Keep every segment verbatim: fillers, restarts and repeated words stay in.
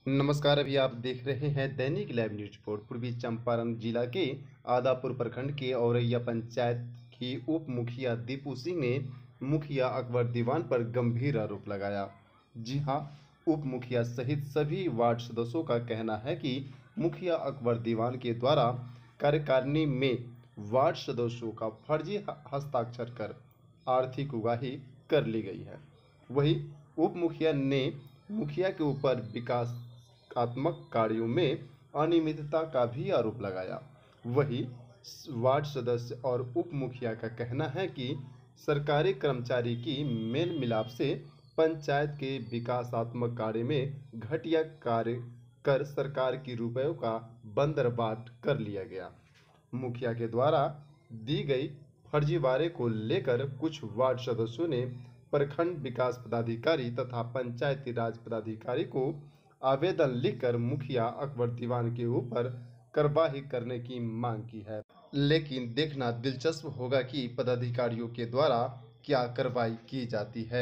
नमस्कार। अभी आप देख रहे हैं दैनिक लाइव न्यूज रिपोर्ट। पूर्वी चंपारण जिला के आदापुर प्रखंड के औरैया पंचायत की उप मुखिया दीपू सिंह ने मुखिया अकबर दीवान पर गंभीर आरोप लगाया। जी हां, उप मुखिया सहित सभी वार्ड सदस्यों का कहना है कि मुखिया अकबर दीवान के द्वारा कार्यकारिणी में वार्ड सदस्यों का फर्जी हस्ताक्षर कर आर्थिक उगाही कर ली गई है। वहीं उप मुखिया ने मुखिया के ऊपर विकास आत्मक कार्यों में अनियमितता का भी आरोप लगाया। वही वार्ड सदस्य और उप मुखिया का कहना है कि सरकारी कर्मचारी की मेल मिलाप से पंचायत के विकासात्मक कार्य में घटिया कार्य कर सरकार की रुपयों का बंदरबाट कर लिया गया। मुखिया के द्वारा दी गई फर्जीवाड़े को लेकर कुछ वार्ड सदस्यों ने प्रखंड विकास पदाधिकारी तथा पंचायती राज पदाधिकारी को आवेदन लिखकर मुखिया अकबर दीवान के ऊपर कार्रवाई करने की मांग की है। लेकिन देखना दिलचस्प होगा कि पदाधिकारियों के द्वारा क्या कार्रवाई की जाती है।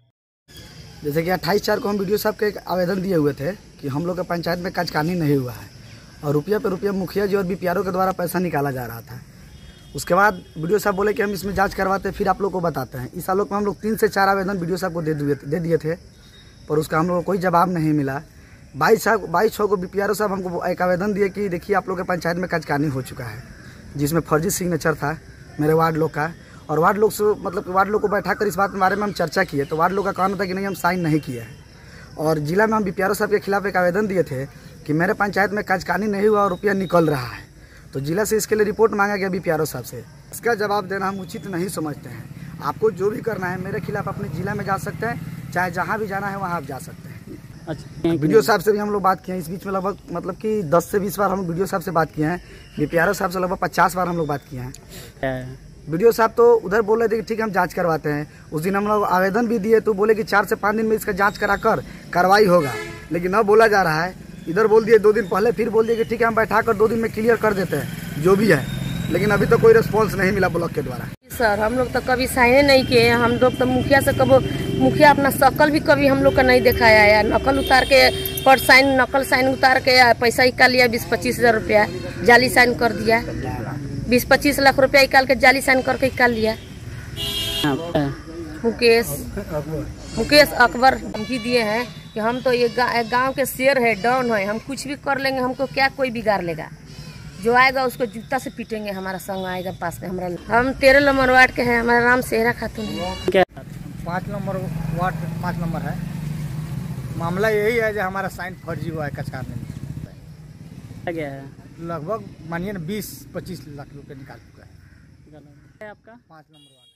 जैसे कि अट्ठाईस चार को हम वीडियो साहब के एक आवेदन दिए हुए थे कि हम लोग के पंचायत में कार्यकारिणी नहीं हुआ है और रुपया पे रुपया मुखिया जी और बीपीआरओ के द्वारा पैसा निकाला जा रहा था। उसके बाद वीडियो साहब बोले कि हम इसमें जांच करवाते फिर आप लोग को बताते हैं। इस आलोक में हम लोग तीन से चार आवेदन वीडियो साहब को दे दिए दे दिए थे, पर उसका हम लोग को कोई जवाब नहीं मिला। बाईस साहब बाईस छः को बीपीआरओ साहब हमको एक आवेदन दिए कि देखिए आप लोग के पंचायत में कार्यकारिणी हो चुका है, जिसमें फर्जी सिग्नेचर था मेरे वार्ड लोग का। और वार्ड लोग से मतलब वार्ड लोग को बैठा कर इस बात के बारे में हम चर्चा किए तो वार्ड लोग का कहना था कि नहीं हम साइन नहीं किए हैं। और जिला में हम बीपीआरओ साहब के खिलाफ एक आवेदन दिए थे कि मेरे पंचायत में कार्यकारिणी नहीं हुआ और रुपया निकल रहा है, तो जिला से इसके लिए रिपोर्ट मांगा गया बीपीआरओ साहब से। इसका जवाब देना हम उचित नहीं समझते हैं। आपको जो भी करना है मेरे खिलाफ अपने जिला में जा सकते हैं, चाहे जहाँ भी जाना है वहाँ आप जा सकते हैं। अच्छा, वीडियो साहब से भी हम लोग बात किए हैं इस बीच में, लगभग मतलब कि दस से बीस बार हम वीडियो साहब से बात किए हैं। बीपीआरओ साहब से लगभग पचास बार हम लोग बात किए हैं। वीडियो साहब तो उधर बोल रहे थे कि ठीक है हम जांच करवाते हैं। उस दिन हम लोग आवेदन भी दिए तो बोले कि चार से पाँच दिन में इसका जांच कराकर कार्रवाई होगा, लेकिन अब बोला जा रहा है, इधर बोल दिए दो दिन पहले, फिर बोल दिए कि ठीक है हम बैठा कर दो दिन में क्लियर कर देते हैं जो भी है, लेकिन अभी तो कोई रिस्पॉन्स नहीं मिला ब्लॉक के द्वारा। सर हम लोग तो कभी साइन नहीं किए हैं। हम लोग तो मुखिया से कब मुखिया अपना शकल भी कभी हम लोग का नहीं दिखाया है। नकल उतार के पर साइन नकल साइन उतार के पैसा निकाल लिया, बीस पच्चीस हजार रुपया जाली साइन कर दिया। बीस पच्चीस लाख रुपया निकाल के जाली साइन करके निकाल लिया। मुकेश मुकेश अकबर धमकी दिए हैं कि हम तो ये गांव के शेर है, डॉन है, हम कुछ भी कर लेंगे, हमको क्या कोई बिगाड़ लेगा। जो आएगा उसको जूता से पीटेंगे, हमारा संग आएगा पास में। हमारा हम तेरह नंबर वार्ड के हैं, हमारा नाम सेहरा खातून है। पाँच नंबर वार्ड पाँच नंबर है। मामला यही है जो हमारा साइन फर्जी हुआ है कार्यकारिणी में। गया है लगभग मानिए ना बीस पच्चीस लाख रुपए निकाल चुका है। आपका पाँच नंबर वार्ड।